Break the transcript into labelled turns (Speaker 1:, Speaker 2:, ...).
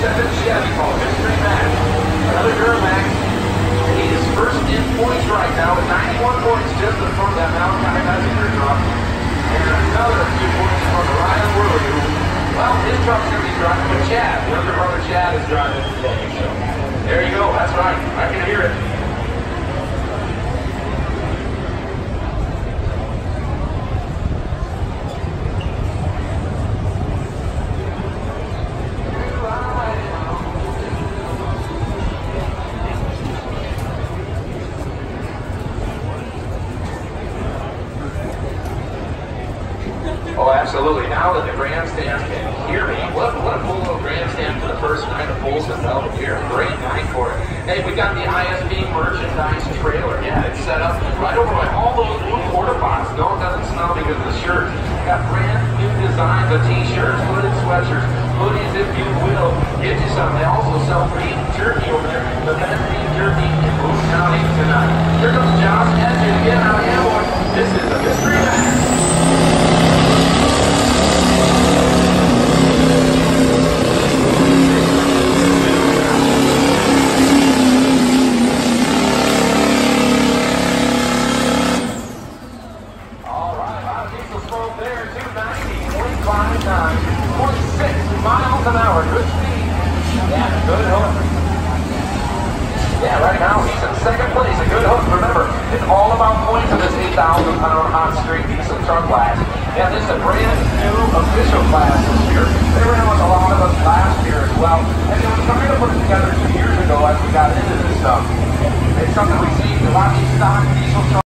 Speaker 1: '87 Chevy called Mystery Max. Another Duramax. He is first in points right now with 91 points just in front of that Malachi passenger truck. And another few points from Ryan Worley, who, well, his truck's going to be driving with Chad. The other brother Chad is driving today. So there you go. That's right. I can hear it. Oh, absolutely. Now that the grandstand can hear me, what a cool little grandstand for the first night of Bulls and Velvet here. Great night for it. Hey, we got the ISB merchandise trailer. Yeah, it's set up right over by all those blue porta pots. No, it doesn't smell because of the shirts. Got brand new designs of t-shirts, hooded sweatshirts, hoodies if you will. Get you some. They also sell beef jerky over there. The best beef jerky in Boone County tonight. Here comes Josh Edgy again out of Hamilton. This is the Mystery Max. There, 290, 0.6 miles an hour, good speed. Yeah, good hook. Yeah, right now he's in second place, a good hook. Remember, it's all about points in this 8,000-pound hot street diesel truck class. Yeah, this is a brand new official class this year. They ran with a lot of us last year as well. And they were trying to put it together 2 years ago as we got into this stuff. It's something we see a lot of these stock diesel trucks.